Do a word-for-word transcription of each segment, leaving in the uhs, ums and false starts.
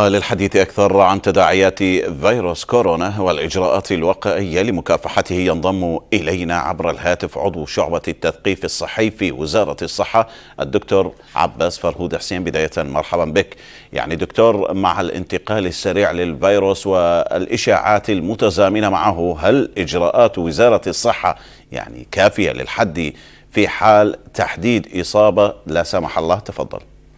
وللحديث أكثر عن تداعيات فيروس كورونا والإجراءات الوقائية لمكافحته ينضم إلينا عبر الهاتف عضو شعبة التثقيف الصحي في وزارة الصحة الدكتور عباس فرهود حسين. بداية مرحبا بك. يعني دكتور، مع الانتقال السريع للفيروس والإشاعات المتزامنة معه، هل إجراءات وزارة الصحة يعني كافية للحد في حال تحديد إصابة لا سمح الله؟ تفضل.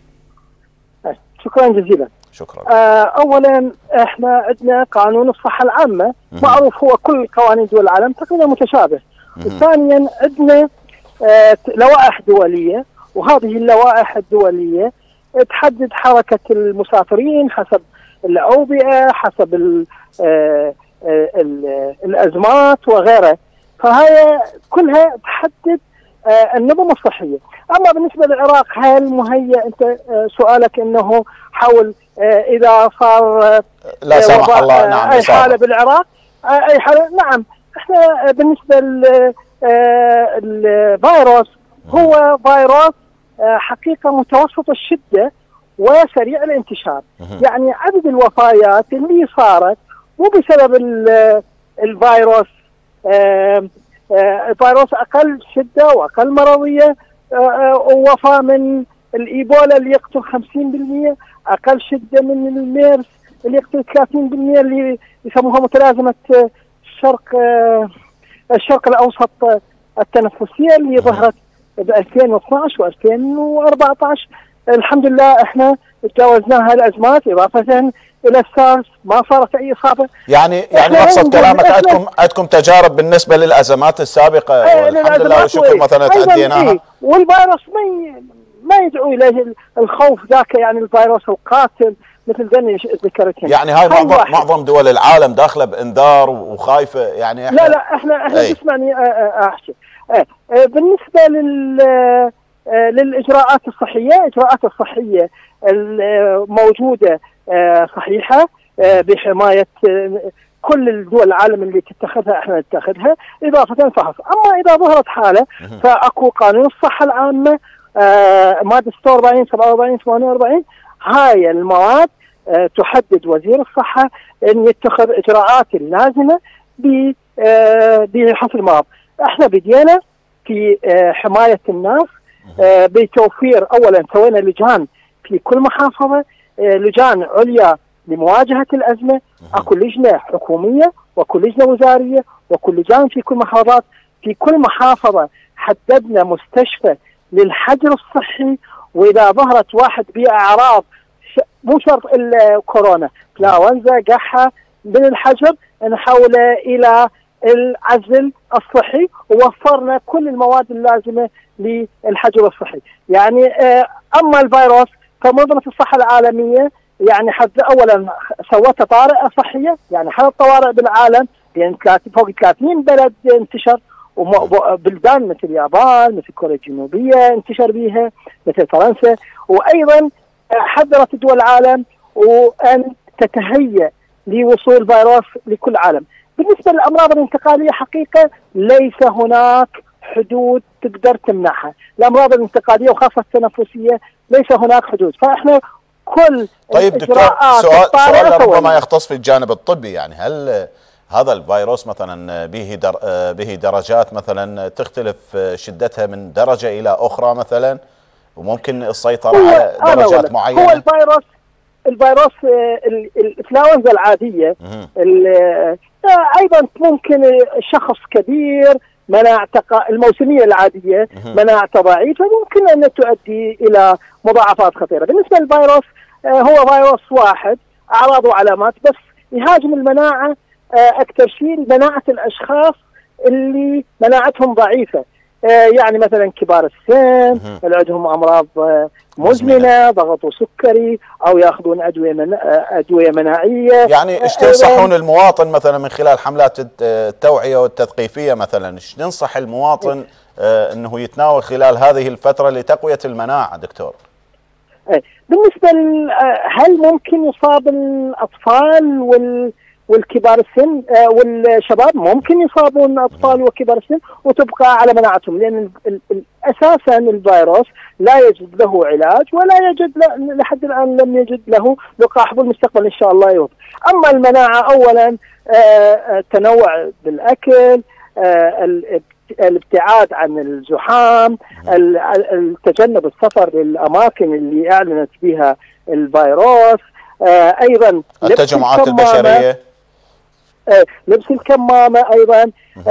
شكرا جزيلا. شكرا. آه اولا احنا عندنا قانون الصحه العامه معروف، هو كل قوانين دول العالم تقريبا متشابه. ثانيا عندنا آه لوائح دوليه، وهذه اللوائح الدوليه تحدد حركه المسافرين حسب الاوبئه، حسب ال آه ال الازمات وغيرها، فهي كلها تحدد آه النظم الصحيه. اما بالنسبه للعراق، هل مهيئ؟ انت آه سؤالك انه حول آه اذا صار آه لا سمح الله نعم اي حاله بالعراق، آه اي حاله نعم. احنا بالنسبه للفيروس هو فيروس آه حقيقه متوسط الشده وسريع الانتشار. يعني عدد الوفيات اللي صارت مو بسبب الفيروس، آه آه الفيروس اقل شده واقل مرضيه، ووفى من الايبولا اللي يقتل خمسين بالمئة، اقل شده من الميرس اللي يقتل ثلاثين بالمئة، اللي يسموها متلازمه الشرق الشرق الاوسط التنفسيه اللي ظهرت ب ألفين واثنعش وألفين وأربعة عشر. الحمد لله احنا تجاوزنا هالازمات، اضافه الى السارس ما صارت اي اصابه. يعني يعني مقصد كلامك عندكم عندكم تجارب بالنسبه للازمات السابقه والحمد لله والشكر مثلا تأديناها. إيه؟ والفيروس ما ما يدعو اليه الخوف ذاك، يعني الفيروس القاتل مثل ذني ذكرتهم. يعني هاي معظم معظم دول العالم داخله بانذار وخايفه. يعني احنا لا لا احنا احنا اسمعني احكي. بالنسبه لل للاجراءات الصحيه، الاجراءات الصحيه الموجوده صحيحه بحمايه كل الدول العالم اللي تتخذها احنا نتخذها، اضافه فحص. اما اذا ظهرت حاله فاكو قانون الصحه العامه ماده ستة وأربعين سبعة وأربعين ثمانية وأربعين، هاي المواد تحدد وزير الصحه ان يتخذ اجراءات اللازمه بحصر المرض. احنا بدينا في حمايه الناس بتوفير، اولا سوينا لجان في كل محافظه، لجان عليا لمواجهه الازمه، اكو لجنه حكوميه واكو لجنه وزاريه واكو لجان في كل محافظات. في كل محافظه حددنا مستشفى للحجر الصحي، واذا ظهرت واحد باعراض مو شرط الا كورونا، انفلونزا، قحه، من الحجر نحوله الى العزل الصحي، ووفرنا كل المواد اللازمه للحجر الصحي. يعني اما الفيروس فمنظمه الصحه العالميه يعني حد اولا سوت طوارئ صحيه، يعني حاله طوارئ بالعالم، لان فوق ثلاثين بلد انتشر، وبلدان مثل اليابان مثل كوريا الجنوبيه انتشر بها، مثل فرنسا، وايضا حذرت دول العالم وان تتهيأ لوصول فيروس لكل العالم. بالنسبه للامراض الانتقاليه حقيقه ليس هناك حدود تقدر تمنعها، الامراض الانتقاليه وخاصه التنفسيه ليس هناك حدود، فاحنا كل طيب دكتور، سؤال سؤال ربما يختص في الجانب الطبي، يعني هل هذا الفيروس مثلا به در به درجات مثلا تختلف شدتها من درجه الى اخرى مثلا، وممكن السيطره على درجات معينه؟ هو الفيروس الفيروس الانفلونزا العاديه ايضا ممكن شخص كبير مناعته الموسميه العاديه مناعته ضعيفه ممكن ان تؤدي الى مضاعفات خطيره. بالنسبه للفيروس هو فيروس واحد، اعراض وعلامات، بس يهاجم المناعه اكثر شيء مناعه الاشخاص اللي مناعتهم ضعيفه، يعني مثلا كبار السن اللي عندهم امراض مزمنه، ضغط وسكري، او ياخذون ادويه من ادويه مناعيه. يعني ايش تنصحون المواطن مثلا من خلال حملات التوعيه والتثقيفيه، مثلا ايش تنصح المواطن انه يتناول خلال هذه الفتره لتقويه المناعه دكتور؟ بالنسبه هل ممكن يصاب الاطفال والكبار السن والشباب ممكن يصابون اطفال وكبار السن وتبقى على مناعتهم، لان اساسا الفيروس لا يجد له علاج ولا يجد لحد الان لم يجد له لقاح، بالمستقبل ان شاء الله يوجد. اما المناعه اولا التنوع بالاكل، الابتعاد عن الزحام، التجنب السفر للاماكن اللي اعلنت بها الفيروس، ايضا التجمعات البشريه، لبس الكمامه، ايضا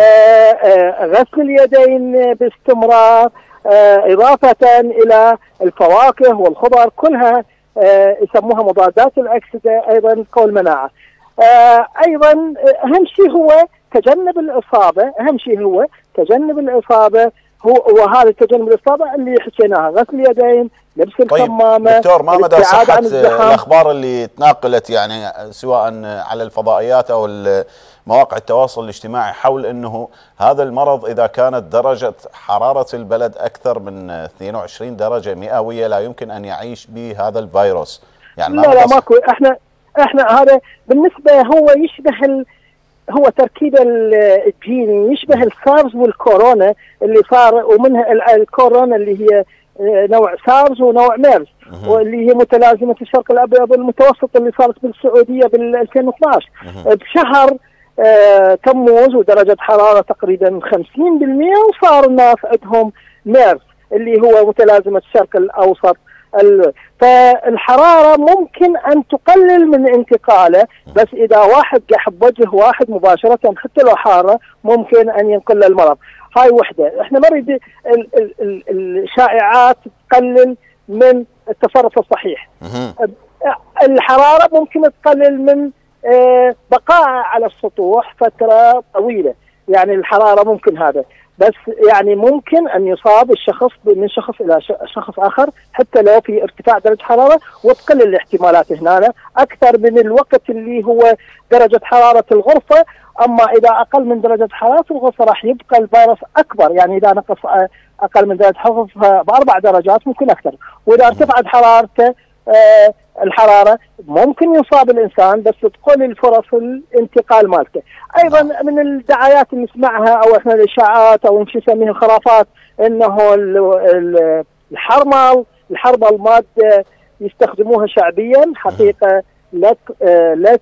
غسل اليدين باستمرار، اضافه الى الفواكه والخضر كلها يسموها مضادات الاكسده، ايضا قوى المناعه. ايضا اهم شيء هو تجنب الاصابه، اهم شيء هو تجنب الاصابه، هو وهذا تجنب الاصابه اللي حكيناها، غسل اليدين، لبس الكمامه. طيب دكتور، ما مدى صحه الاخبار اللي تناقلت يعني سواء على الفضائيات او مواقع التواصل الاجتماعي حول انه هذا المرض اذا كانت درجه حراره البلد اكثر من اثنين وعشرين درجه مئويه لا يمكن ان يعيش به هذا الفيروس؟ يعني لا لا ماكو، احنا احنا هذا بالنسبه هو يشبه ال هو تركيبه الجيني يشبه السارز والكورونا اللي صار، ومنها الكورونا اللي هي نوع سارز ونوع ميرز، واللي هي متلازمه الشرق الابيض المتوسط اللي صارت بالسعوديه بال ألفين واثنعش بشهر آه تموز، ودرجه حراره تقريبا خمسين بالمئة، وصار الناس عندهم ميرز اللي هو متلازمه الشرق الاوسط. فالحراره ممكن ان تقلل من انتقاله، بس اذا واحد قاح بوجه واحد مباشره حتى لو حاره ممكن ان ينقل له المرض. هاي وحده، احنا ما نريد الشائعات تقلل من التصرف الصحيح. الحراره ممكن تقلل من بقاء على السطوح فتره طويله، يعني الحراره ممكن هذا، بس يعني ممكن ان يصاب الشخص من شخص الى شخص اخر حتى لو في ارتفاع درجه حراره، وتقل الاحتمالات هنا اكثر من الوقت اللي هو درجه حراره الغرفه. اما اذا اقل من درجه حراره الغرفه راح يبقى الفيروس اكبر، يعني اذا نقص اقل من درجه حراره باربع درجات ممكن اكثر، واذا ارتفعت حرارته آه الحراره ممكن يصاب الانسان، بس تقل الفرص الانتقال مالته. ايضا من الدعايات اللي نسمعها او احنا الاشاعات او شو نسميها الخرافات انه الحرمل الحرمل ماده يستخدموها شعبيا، حقيقه لا لا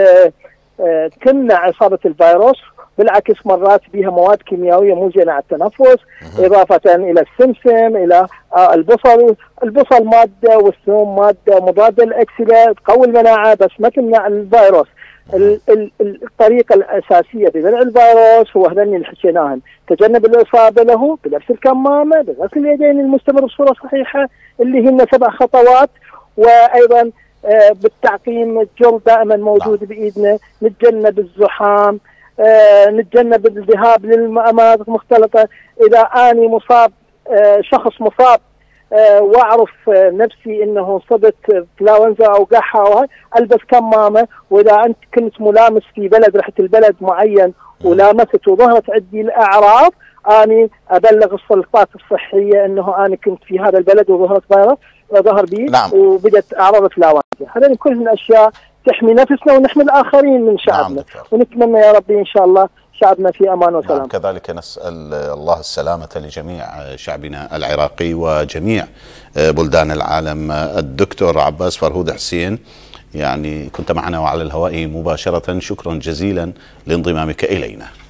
تمنع اصابه الفيروس، بالعكس مرات بها مواد كيميائيه مو زينه على التنفس، اضافه الى السمسم، الى البصل، البصل ماده والثوم ماده مضاده للاكسده تقوي المناعه بس ما تمنع الفيروس. الطريقه الاساسيه بمنع الفيروس هو هذين اللي حكيناهم، تجنب الاصابه له بلبس الكمامه، بغسل اليدين المستمر بصوره صحيحه اللي هن سبع خطوات، وايضا بالتعقيم الجل دائما موجود بايدنا، نتجنب الزحام، آه، نتجنب الذهاب للمناطق مختلطه. اذا اني مصاب آه، شخص مصاب آه، واعرف آه، نفسي انه صبت انفلونزا او قحه البس كمامه، واذا انت كنت ملامس في بلد رحت البلد معين ولامست وظهرت عندي الاعراض، اني ابلغ السلطات الصحيه انه انا كنت في هذا البلد وظهرت فيروس ظهر بي نعم. وبدت اعراض انفلونزا. هذول كلهم اشياء تحمي نفسنا ونحمي الآخرين من شعبنا. نعم ونتمنى يا ربي إن شاء الله شعبنا في أمان وسلام. نعم كذلك نسأل الله السلامة لجميع شعبنا العراقي وجميع بلدان العالم. الدكتور عباس فرهود حسين، يعني كنت معنا وعلى الهواء مباشرة، شكرا جزيلا لانضمامك إلينا.